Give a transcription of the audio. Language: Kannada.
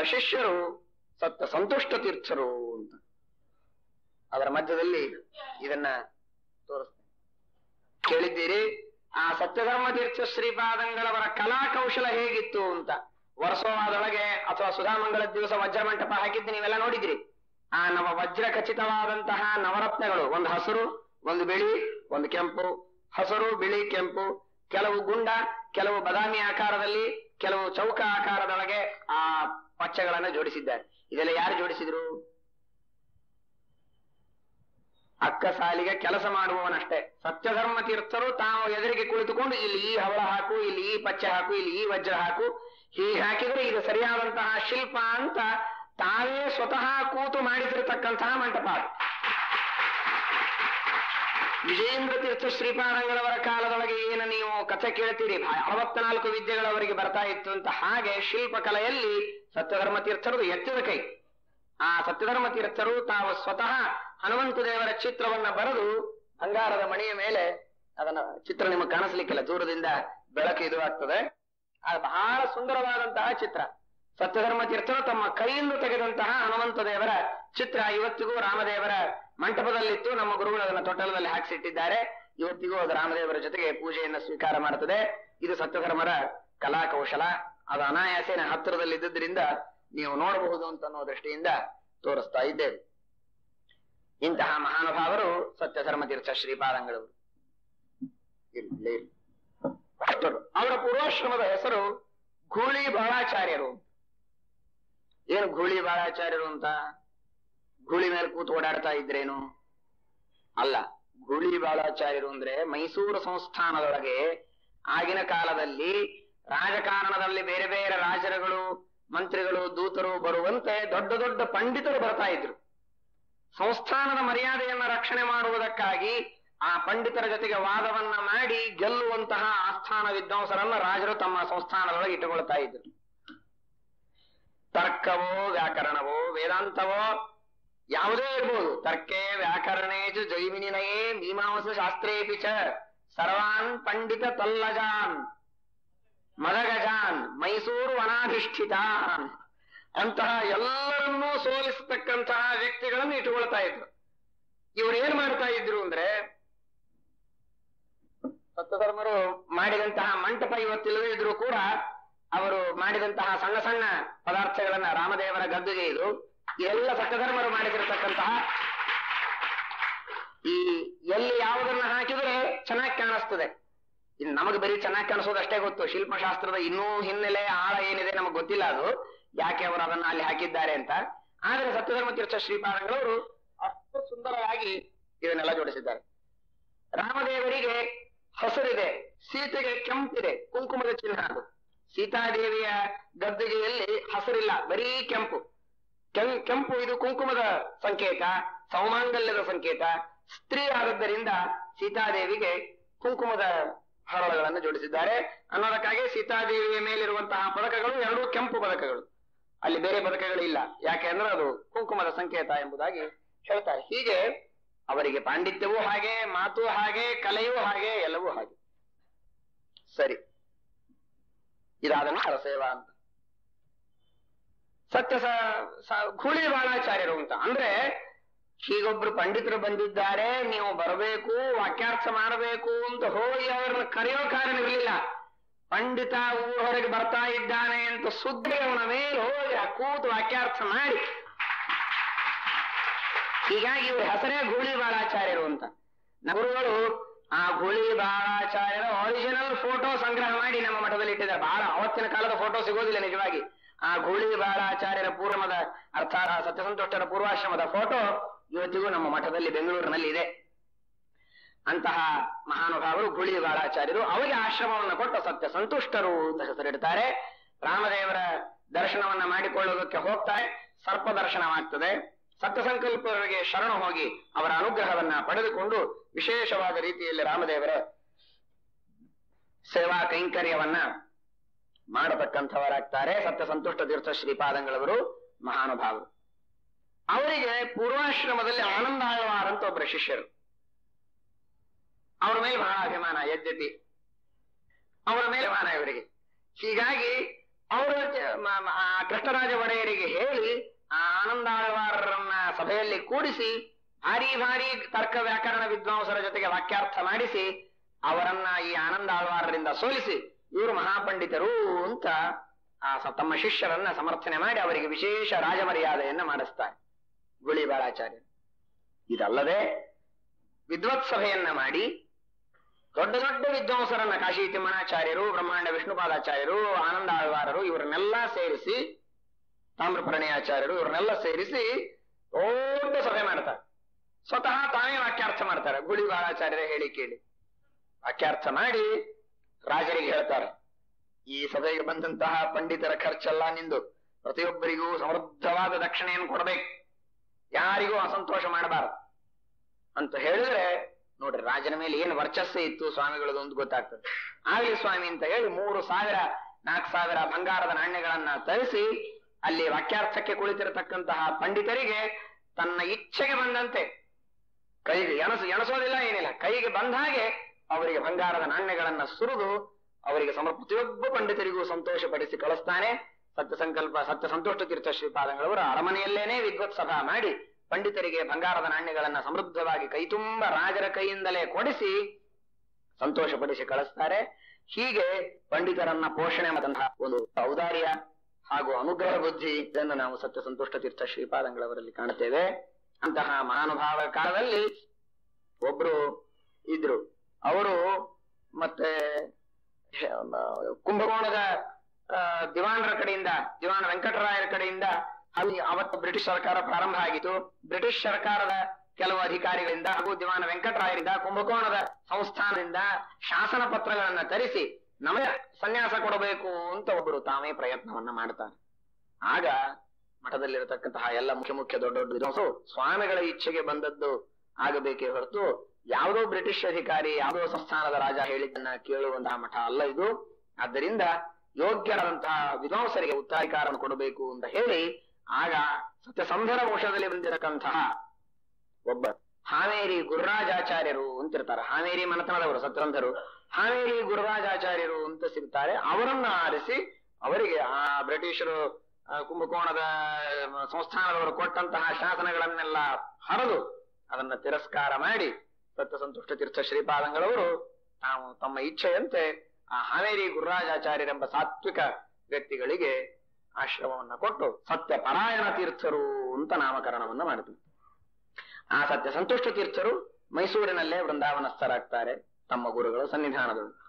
ಶಿಷ್ಯರು ಸತ್ಯ ಸಂತುಷ್ಟ ತೀರ್ಥರು ಅಂತ. ಅದರ ಮಧ್ಯದಲ್ಲಿ ಇದನ್ನ ತೋರಿಸ್ತೇನೆ. ಕೇಳಿದ್ದೀರಿ ಆ ಸತ್ಯಧರ್ಮ ತೀರ್ಥ ಶ್ರೀಪಾದಂಗಳವರ ಕಲಾ ಕೌಶಲ ಹೇಗಿತ್ತು ಅಂತ. ವರ್ಷವಾದೊಳಗೆ ಅಥವಾ ಸುಧಾಮಂಗಳ ದಿವಸ ವಜ್ರ ಮಂಟಪ ಹಾಕಿದ್ದು ನೀವೆಲ್ಲ ನೋಡಿದ್ರಿ. ಆ ನವ ವಜ್ರ ಖಚಿತವಾದಂತಹ ನವರತ್ನಗಳು, ಒಂದು ಹಸಿರು, ಒಂದು ಬಿಳಿ, ಒಂದು ಕೆಂಪು, ಹಸಿರು ಬಿಳಿ ಕೆಂಪು, ಕೆಲವು ಗುಂಡ, ಕೆಲವು ಬದಾಮಿ ಆಕಾರದಲ್ಲಿ, ಕೆಲವು ಚೌಕ ಆಕಾರದೊಳಗೆ ಆ ಪಚ್ಚೆಗಳನ್ನ ಜೋಡಿಸಿದ್ದಾರೆ. ಇದೆಲ್ಲ ಯಾರು ಜೋಡಿಸಿದ್ರು? ಅಕ್ಕ ಸಾಲಿಗೆ ಕೆಲಸ ಮಾಡುವವನಷ್ಟೇ. ಸತ್ಯಧರ್ಮ ತೀರ್ಥರು ತಾವು ಎದುರಿಗೆ ಕುಳಿತುಕೊಂಡು ಇಲ್ಲಿ ಈ ಹವಳ ಹಾಕು, ಇಲ್ಲಿ ಈ ಪಚ್ಚೆ ಹಾಕು, ಇಲ್ಲಿ ಈ ವಜ್ರ ಹಾಕು, ಹೀಗೆ ಹಾಕಿದ್ರೆ ಇದು ಸರಿಯಾದಂತಹ ಶಿಲ್ಪ ಅಂತ ತಾವೇ ಸ್ವತಃ ಕೂತು ಮಾಡಿಸಿರತಕ್ಕಂತಹ ಮಂಟಪ. ವಿಜಯೇಂದ್ರ ತೀರ್ಥ ಶ್ರೀಪಾದಂಗಳವರ ಕಾಲದೊಳಗೆ ಏನು ನೀವು ಕಥೆ ಕೇಳ್ತೀರಿ, 64 ವಿದ್ಯೆಗಳವರಿಗೆ ಬರ್ತಾ ಇತ್ತು ಅಂತ, ಹಾಗೆ ಶಿಲ್ಪಕಲೆಯಲ್ಲಿ ಸತ್ಯಧರ್ಮ ತೀರ್ಥರದು ಎತ್ತಿದ ಕೈ. ಆ ಸತ್ಯಧರ್ಮ ತೀರ್ಥರು ತಾವು ಸ್ವತಃ ಹನುಮಂತ ದೇವರ ಚಿತ್ರವನ್ನ ಬರೆದು ಬಂಗಾರದ ಮಣಿಯ ಮೇಲೆ, ಅದನ್ನ ಚಿತ್ರ ನಿಮಗೆ ಕಾಣಿಸ್ಲಿಕ್ಕಿಲ್ಲ, ದೂರದಿಂದ ಬೆಳಕು ಇದು ಆಗ್ತದೆ, ಅದು ಬಹಳ ಸುಂದರವಾದಂತಹ ಚಿತ್ರ. ಸತ್ಯಧರ್ಮ ತೀರ್ಥರು ತಮ್ಮ ಕೈಯಿಂದ ತೆಗೆದಂತಹ ಹನುಮಂತ ದೇವರ ಚಿತ್ರ ಇವತ್ತಿಗೂ ರಾಮದೇವರ ಮಂಟಪದಲ್ಲಿತ್ತು. ನಮ್ಮ ಗುರುಗಳು ಅದನ್ನ ತೊಟ್ಟಲದಲ್ಲಿ ಹಾಕಿಸಿಟ್ಟಿದ್ದಾರೆ. ಇವತ್ತಿಗೂ ಅದು ರಾಮದೇವರ ಜೊತೆಗೆ ಪೂಜೆಯನ್ನು ಸ್ವೀಕಾರ ಮಾಡುತ್ತದೆ. ಇದು ಸತ್ಯಧರ್ಮರ ಕಲಾ ಕೌಶಲ. ಅದು ಅನಾಯಾಸೇನ ಹತ್ತಿರದಲ್ಲಿದ್ದರಿಂದ ನೀವು ನೋಡಬಹುದು ಅಂತ ಅನ್ನೋ ದೃಷ್ಟಿಯಿಂದ ತೋರಿಸ್ತಾ ಇದ್ದೇವೆ. ಇಂತಹ ಮಹಾನುಭಾವರು ಸತ್ಯಧರ್ಮ ತೀರ್ಥ ಶ್ರೀಪಾದಂಗಳವರು. ಅವರ ಪೂರ್ವಾಶ್ರಮದ ಹೆಸರು ಘೂಳಿ ಬಾಳಾಚಾರ್ಯರು. ಏನು ಘೂಳಿ ಬಾಳಾಚಾರ್ಯರು ಅಂತ? ಘೂಳಿ ಮೇಲೆ ಕೂತು ಓಡಾಡ್ತಾ ಇದ್ರೇನು? ಅಲ್ಲ. ಘೂಳಿ ಬಾಳಾಚಾರ್ಯರು ಅಂದ್ರೆ ಮೈಸೂರು ಸಂಸ್ಥಾನದೊಳಗೆ ಆಗಿನ ಕಾಲದಲ್ಲಿ ರಾಜಕಾರಣದಲ್ಲಿ ಬೇರೆ ಬೇರೆ ರಾಜರುಗಳು, ಮಂತ್ರಿಗಳು, ದೂತರು ಬರುವಂತೆ ದೊಡ್ಡ ದೊಡ್ಡ ಪಂಡಿತರು ಬರ್ತಾ ಇದ್ರು. ಸಂಸ್ಥಾನದ ಮರ್ಯಾದೆಯನ್ನ ರಕ್ಷಣೆ ಮಾಡುವುದಕ್ಕಾಗಿ ಆ ಪಂಡಿತರ ಜೊತೆಗೆ ವಾದವನ್ನ ಮಾಡಿ ಗೆಲ್ಲುವಂತಹ ಆಸ್ಥಾನ ವಿದ್ವಾಂಸರನ್ನ ರಾಜರು ತಮ್ಮ ಸಂಸ್ಥಾನದೊಳಗೆ ಇಟ್ಟುಕೊಳ್ತಾ ಇದ್ರು. ತರ್ಕವೋ ವ್ಯಾಕರಣವೋ ವೇದಾಂತವೋ ಯಾವುದೇ ಇರ್ಬೋದು. ತರ್ಕೆ ವ್ಯಾಕರಣೇಜು ಜೈಮಿನಿನಯೇ ಮೀಮಾಂಸ ಶಾಸ್ತ್ರೇಪಿ ಚ ಸರ್ವಾನ್ ಪಂಡಿತ ತಲ್ಲಜಾನ್ ಮದಗಜಾನ್ ಮೈಸೂರು ವನಾಧಿಷ್ಠಿತಾನ್ ಅಂತಹ ಎಲ್ಲರನ್ನೂ ಸೋಲಿಸತಕ್ಕಂತಹ ವ್ಯಕ್ತಿಗಳನ್ನು ಇಟ್ಟುಕೊಳ್ತಾ ಇದ್ರು. ಇವರು ಏನ್ ಮಾಡ್ತಾ ಇದ್ರು ಅಂದ್ರೆ, ಸತ್ಯಧರ್ಮರು ಮಾಡಿದಂತಹ ಮಂಟಪ ಇವತ್ತಿಲ್ಲದೆ ಇದ್ರು ಕೂಡ ಅವರು ಮಾಡಿದಂತಹ ಸಣ್ಣ ಸಣ್ಣ ಪದಾರ್ಥಗಳನ್ನ, ರಾಮದೇವರ ಗದ್ದುಗೆ ಇದು, ಎಲ್ಲ ಸತ್ಯಧರ್ಮರು ಮಾಡಿದಿರತಕ್ಕಂತಹ, ಈ ಎಲ್ಲಿ ಯಾವುದನ್ನ ಹಾಕಿದ್ರೆ ಚೆನ್ನಾಗಿ ಕಾಣಿಸ್ತದೆ. ಇನ್ನು ನಮಗೆ ಬರೀ ಚೆನ್ನಾಗಿ ಕಾಣಿಸೋದು ಅಷ್ಟೇ ಗೊತ್ತು. ಶಿಲ್ಪಶಾಸ್ತ್ರದ ಇನ್ನೂ ಹಿನ್ನೆಲೆ ಆಳ ಏನಿದೆ ನಮಗೆ ಗೊತ್ತಿಲ್ಲ, ಅದು ಯಾಕೆ ಅವರು ಅದನ್ನ ಅಲ್ಲಿ ಹಾಕಿದ್ದಾರೆ ಅಂತ. ಆದ್ರೆ ಸತ್ಯಧರ್ಮ ತೀರ್ಥ ಶ್ರೀಪಾದಂಗಳವರು ಅಷ್ಟು ಸುಂದರವಾಗಿ ಇದನ್ನೆಲ್ಲ ಜೋಡಿಸಿದ್ದಾರೆ. ರಾಮದೇವರಿಗೆ ಹಸಿರಿದೆ, ಸೀತೆಗೆ ಕೆಂಪಿದೆ, ಕುಂಕುಮದ ಚಿಹ್ನ ಅದು. ಸೀತಾದೇವಿಯ ಗದ್ದುಗೆಯಲ್ಲಿ ಹಸಿರಿಲ್ಲ, ಬರೀ ಕೆಂಪು. ಕೆಂಪು ಇದು ಕುಂಕುಮದ ಸಂಕೇತ, ಸೌಮಾಂಗಲ್ಯದ ಸಂಕೇತ. ಸ್ತ್ರೀ ಆದದ್ದರಿಂದ ಸೀತಾದೇವಿಗೆ ಕುಂಕುಮದ ಹರಳುಗಳನ್ನು ಜೋಡಿಸಿದ್ದಾರೆ ಅನ್ನೋದಕ್ಕಾಗಿ ಸೀತಾದೇವಿಯ ಮೇಲಿರುವಂತಹ ಪದಕಗಳು ಎರಡೂ ಕೆಂಪು ಪದಕಗಳು, ಅಲ್ಲಿ ಬೇರೆ ಪದಕಗಳು ಇಲ್ಲ. ಯಾಕೆ ಅಂದ್ರೆ ಅದು ಕುಂಕುಮದ ಸಂಕೇತ ಎಂಬುದಾಗಿ ಹೇಳ್ತಾರೆ. ಹೀಗೆ ಅವರಿಗೆ ಪಾಂಡಿತ್ಯವೂ ಹಾಗೆ, ಮಾತು ಹಾಗೆ, ಕಲೆಯೂ ಹಾಗೆ, ಎಲ್ಲವೂ ಹಾಗೆ. ಸರಿ, ಇದಾದ ನಂತರ ಸೇವಾ ಅಂತ ಘೂಳಿ ಬಾಳಾಚಾರ್ಯರು ಅಂತ ಅಂದ್ರೆ, ಹೀಗೊಬ್ರು ಪಂಡಿತರು ಬಂದಿದ್ದಾರೆ, ನೀವು ಬರಬೇಕು, ವಾಕ್ಯಾರ್ಥ ಮಾಡಬೇಕು ಅಂತ ಹೋಗಿ ಅವರನ್ನ ಕರೆಯೋ ಕಾರಣವಿರಲಿಲ್ಲ. ಪಂಡಿತ ಊರ ಹೊರಗೆ ಬರ್ತಾ ಇದ್ದಾನೆ ಅಂತ ಸುದ್ದಿ ಅವನ ಮೇಲೆ ಹೋಗಿ ಕೂತು ವಾಕ್ಯಾರ್ಥ ಮಾಡಿ, ಹೀಗಾಗಿ ಇವ್ರ ಹೆಸರೇ ಘೂಳಿ ಬಾಳಾಚಾರ್ಯರು ಅಂತ. ಗುರುಗಳು ಆ ಘೂಳಿ ಬಾಳಾಚಾರ್ಯರ ಒರಿಜಿನಲ್ ಫೋಟೋ ಸಂಗ್ರಹ ಮಾಡಿ ನಮ್ಮ ಮಠದಲ್ಲಿ ಇಟ್ಟಿದ್ದಾರೆ. ಬಹಳ ಅವತ್ತಿನ ಕಾಲದ ಫೋಟೋ ಸಿಗೋದಿಲ್ಲ ನಿಜವಾಗಿ. ಆ ಘೂಳಿ ಬಾಳಾಚಾರ್ಯರ ಪೂರ್ವದ ಅರ್ಥಾತ್ ಸತ್ಯಸಂತುಷ್ಟರ ಪೂರ್ವಾಶ್ರಮದ ಫೋಟೋ ಇವತ್ತಿಗೂ ನಮ್ಮ ಮಠದಲ್ಲಿ ಬೆಂಗಳೂರಿನಲ್ಲಿ ಇದೆ. ಅಂತಹ ಮಹಾನುಭಾವರು ಘೂಳಿ ಬಾಳಾಚಾರ್ಯರು. ಅವರಿಗೆ ಆಶ್ರಮವನ್ನು ಕೊಟ್ಟು ಸತ್ಯ ಸಂತುಷ್ಟರು ಅಂತ ಹೆಸರಿಡ್ತಾರೆ. ರಾಮದೇವರ ದರ್ಶನವನ್ನ ಮಾಡಿಕೊಳ್ಳೋದಕ್ಕೆ ಹೋಗ್ತಾರೆ, ಸರ್ಪ ದರ್ಶನವಾಗ್ತದೆ. ಸತ್ಯ ಸಂಕಲ್ಪರಿಗೆ ಶರಣ ಹೋಗಿ ಅವರ ಅನುಗ್ರಹವನ್ನ ಪಡೆದುಕೊಂಡು ವಿಶೇಷವಾದ ರೀತಿಯಲ್ಲಿ ರಾಮದೇವರ ಸೇವಾ ಕೈಂಕರ್ಯವನ್ನ ಮಾಡತಕ್ಕಂಥವರಾಗ್ತಾರೆ ಸತ್ಯ ಸಂತುಷ್ಟ ತೀರ್ಥ ಶ್ರೀಪಾದಂಗಳವರು ಮಹಾನುಭಾವರು. ಅವರಿಗೆ ಪೂರ್ವಾಶ್ರಮದಲ್ಲಿ ಆನಂದ ಆಳ್ವಾರ್ ಅಂತ ಒಬ್ಬರ ಶಿಷ್ಯರು. ಅವರ ಮೇಲೆ ಬಹಳ ಅಭಿಮಾನ, ಯದ್ಯಪಿ ಅವರ ಮೇಲೆ ಅಭಿಮಾನ ಇವರಿಗೆ. ಹೀಗಾಗಿ ಅವರು ಕೃಷ್ಣರಾಜ ಒಡೆಯರಿಗೆ ಹೇಳಿ ಆ ಆನಂದಾಳ್ವಾರರನ್ನ ಸಭೆಯಲ್ಲಿ ಕೂಡಿಸಿ ಭಾರಿ ಭಾರಿ ತರ್ಕ ವ್ಯಾಕರಣ ವಿದ್ವಾಂಸರ ಜೊತೆಗೆ ವಾಕ್ಯಾರ್ಥ ಮಾಡಿಸಿ ಅವರನ್ನ ಈ ಆನಂದಾಳ್ವಾರರಿಂದ ಸೋಲಿಸಿ ಇವರು ಮಹಾಪಂಡಿತರು ಅಂತ ತಮ್ಮ ಶಿಷ್ಯರನ್ನ ಸಮರ್ಥನೆ ಮಾಡಿ ಅವರಿಗೆ ವಿಶೇಷ ರಾಜಮರ್ಯಾದೆಯನ್ನ ಮಾಡಿಸ್ತಾರೆ ಗುಳಿ ಬಾಳಾಚಾರ್ಯ. ಇದಲ್ಲದೆ ವಿದ್ವತ್ ಸಭೆಯನ್ನ ಮಾಡಿ ದೊಡ್ಡ ದೊಡ್ಡ ವಿದ್ವಾಂಸರನ್ನ ಕಾಶಿ ತಿಮ್ಮಣಾಚಾರ್ಯರು, ಬ್ರಹ್ಮಾಂಡ ವಿಷ್ಣುಪಾದಾಚಾರ್ಯರು, ಆನಂದಾಳ್ವಾರರು ಇವರನ್ನೆಲ್ಲ ಸೇರಿಸಿ, ತಾಮ್ರಪರ್ಣಿಯಾಚಾರ್ಯರು ಇವರನ್ನೆಲ್ಲ ಸೇರಿಸಿ ದೊಡ್ಡ ಸಭೆ ಮಾಡ್ತಾರೆ. ಸ್ವತಃ ತಾವೇ ವಾಕ್ಯಾರ್ಥ ಮಾಡ್ತಾರೆ. ಗುಳಿ ಬಾಳಾಚಾರ್ಯರ ಹೇಳಿ ಕೇಳಿ ವಾಕ್ಯಾರ್ಥ ಮಾಡಿ ರಾಜರಿಗೆ ಹೇಳ್ತಾರೆ, ಈ ಸಭೆಗೆ ಬಂದಂತಹ ಪಂಡಿತರ ಖರ್ಚೆಲ್ಲ ನಿಂದು, ಪ್ರತಿಯೊಬ್ಬರಿಗೂ ಸಮೃದ್ಧವಾದ ದಕ್ಷಿಣೆಯನ್ನು ಕೊಡಬೇಕು, ಯಾರಿಗೂ ಅಸಂತೋಷ ಮಾಡಬಾರದು ಅಂತ ಹೇಳಿದ್ರೆ ನೋಡ್ರಿ ರಾಜನ ಮೇಲೆ ಏನು ವರ್ಚಸ್ಸೇ ಇತ್ತು ಸ್ವಾಮಿಗಳದ್ದು ಒಂದು ಗೊತ್ತಾಗ್ತದೆ. ಆಗ್ಲಿ ಸ್ವಾಮಿ ಅಂತ ಹೇಳಿ 3,000 4,000 ಬಂಗಾರದ ನಾಣ್ಯಗಳನ್ನ ತರಿಸಿ ಅಲ್ಲಿ ವಾಕ್ಯಾರ್ಥಕ್ಕೆ ಕುಳಿತಿರತಕ್ಕಂತಹ ಪಂಡಿತರಿಗೆ ತನ್ನ ಇಚ್ಛೆಗೆ ಬಂದಂತೆ ಕೈಗೆ ಎಣಸೋದಿಲ್ಲ, ಏನಿಲ್ಲ, ಕೈಗೆ ಬಂದ ಹಾಗೆ ಅವರಿಗೆ ಬಂಗಾರದ ನಾಣ್ಯಗಳನ್ನ ಸುರಿದು ಅವರಿಗೆ ಪ್ರತಿಯೊಬ್ಬ ಪಂಡಿತರಿಗೂ ಸಂತೋಷ ಪಡಿಸಿ ಕಳಿಸ್ತಾನೆ. ಸತ್ಯ ಸಂತೋಷ ತೀರ್ಥ ಶ್ರೀಪಾದಂಗಳವರ ಅರಮನೆಯಲ್ಲೇನೆ ವಿದ್ವತ್ ಸಭಾ ಮಾಡಿ ಪಂಡಿತರಿಗೆ ಬಂಗಾರದ ನಾಣ್ಯಗಳನ್ನ ಸಮೃದ್ಧವಾಗಿ ಕೈತುಂಬ ರಾಜರ ಕೈಯಿಂದಲೇ ಕೊಡಿಸಿ ಸಂತೋಷ ಪಡಿಸಿ ಕಳಿಸ್ತಾರೆ. ಹೀಗೆ ಪಂಡಿತರನ್ನ ಪೋಷಣೆ ಮಾಡಿದಂತಹ ಒಂದು ಔದಾರ್ಯ ಹಾಗೂ ಅನುಗ್ರಹ ಬುದ್ಧಿ ಇದನ್ನು ನಾವು ಸತ್ಯ ಸಂತುಷ್ಟ ತೀರ್ಥ ಶ್ರೀಪಾದಂಗಳವರಲ್ಲಿ ಕಾಣುತ್ತೇವೆ. ಅಂತಹ ಮಹಾನುಭಾವ ಕಾಲದಲ್ಲಿ ಒಬ್ರು ಇದ್ರು. ಅವರು ಮತ್ತೆ ಕುಂಭಕೋಣದ ದಿವಾನರ ಕಡೆಯಿಂದ, ದಿವಾನ ವೆಂಕಟರಾಯರ ಕಡೆಯಿಂದ ಅಲ್ಲಿ ಅವತ್ತು ಬ್ರಿಟಿಷ್ ಸರ್ಕಾರ ಪ್ರಾರಂಭ ಆಗಿತ್ತು. ಬ್ರಿಟಿಷ್ ಸರ್ಕಾರದ ಕೆಲವು ಅಧಿಕಾರಿಗಳಿಂದ ಹಾಗೂ ದಿವಾನ ವೆಂಕಟರಾಯರಿಂದ ಕುಂಭಕೋಣದ ಸಂಸ್ಥಾನದಿಂದ ಶಾಸನ ಪತ್ರಗಳನ್ನ ತರಿಸಿ ನಮಗೆ ಸನ್ಯಾಸ ಕೊಡಬೇಕು ಅಂತ ಒಬ್ಬರು ತಾವೇ ಪ್ರಯತ್ನವನ್ನ ಮಾಡ್ತಾರೆ. ಆಗ ಮಠದಲ್ಲಿರತಕ್ಕಂತಹ ಎಲ್ಲ ಮುಖ್ಯ ದೊಡ್ಡ ದೊಡ್ಡ ವಿದ್ವಾಂಸರು ಸ್ವಾಮಿಗಳ ಇಚ್ಛೆಗೆ ಬಂದದ್ದು ಆಗಬೇಕೇ ಹೊರತು ಯಾವುದೋ ಬ್ರಿಟಿಷ್ ಅಧಿಕಾರಿ, ಯಾವುದೋ ಸಂಸ್ಥಾನದ ರಾಜ ಹೇಳಿದ್ದನ್ನ ಕೇಳುವಂತಹ ಮಠ ಅಲ್ಲ ಇದು. ಆದ್ದರಿಂದ ಯೋಗ್ಯರಾದಂತಹ ವಿದ್ವಾಂಸರಿಗೆ ಉತ್ತರಾಧಿಕಾರವನ್ನು ಕೊಡಬೇಕು ಅಂತ ಹೇಳಿ ಆಗ ಸತ್ಯಸಂಧರ ವಂಶದಲ್ಲಿ ಬಂದಿರತಕ್ಕಂತಹ ಒಬ್ಬ ಹಾವೇರಿ ಗುರುರಾಜಾಚಾರ್ಯರು ಅಂತಿರ್ತಾರೆ. ಹಾವೇರಿ ಮನೆತನದವರು ಸತ್ಯಸಂಧರು. ಹಾವೇರಿ ಗುರುರಾಜಾಚಾರ್ಯರು ಅಂತ ಸಿಗ್ತಾರೆ. ಅವರನ್ನ ಆರಿಸಿ ಅವರಿಗೆ ಆ ಬ್ರಿಟಿಷರು ಕುಂಭಕೋಣದ ಸಂಸ್ಥಾನದವರು ಕೊಟ್ಟಂತಹ ಶಾಸನಗಳನ್ನೆಲ್ಲ ಹರಿದು ಅದನ್ನ ತಿರಸ್ಕಾರ ಮಾಡಿ ಸತ್ಯ ಸಂತುಷ್ಟ ತೀರ್ಥ ಶ್ರೀಪಾದಂಗಳವರು ತಾವು ತಮ್ಮ ಇಚ್ಛೆಯಂತೆ ಆ ಹಾವೇರಿ ಗುರುರಾಜಾಚಾರ್ಯರೆಂಬ ಸಾತ್ವಿಕ ವ್ಯಕ್ತಿಗಳಿಗೆ ಆಶ್ರಮವನ್ನ ಕೊಟ್ಟು ಸತ್ಯ ಪರಾಯಣ ತೀರ್ಥರು ಅಂತ ನಾಮಕರಣವನ್ನ ಮಾಡಿದ್ರು. ಆ ಸತ್ಯ ಸಂತುಷ್ಟ ತೀರ್ಥರು ಮೈಸೂರಿನಲ್ಲೇ ವೃಂದಾವನಸ್ಥರಾಗ್ತಾರೆ ತಮ್ಮ ಗುರುಗಳ ಸನ್ನಿಧಾನದಲ್ಲಿ.